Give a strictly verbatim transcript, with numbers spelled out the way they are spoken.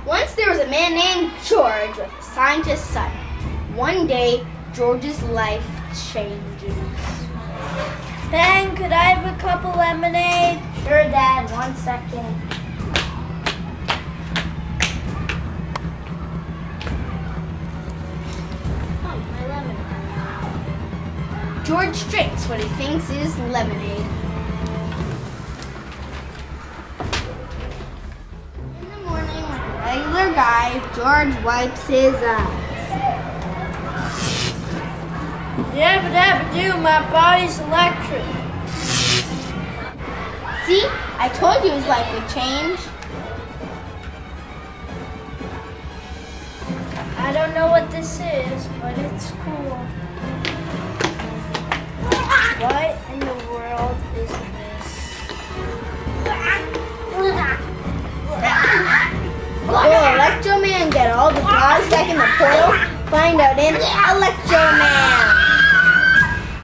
Once there was a man named George with a scientist's son. One day, George's life changes. Ben, could I have a cup of lemonade? Sure, Dad. One second. Oh, my lemonade. George drinks what he thinks is lemonade. In the morning, like a regular guy, George wipes his eyes. Dabba dabba do, my body's electric. See? I told you his life would change. I don't know what this is, but it's cool. What in the world is this? Will Electro Man get all the blobs back in the portal? Find out in Electro Man.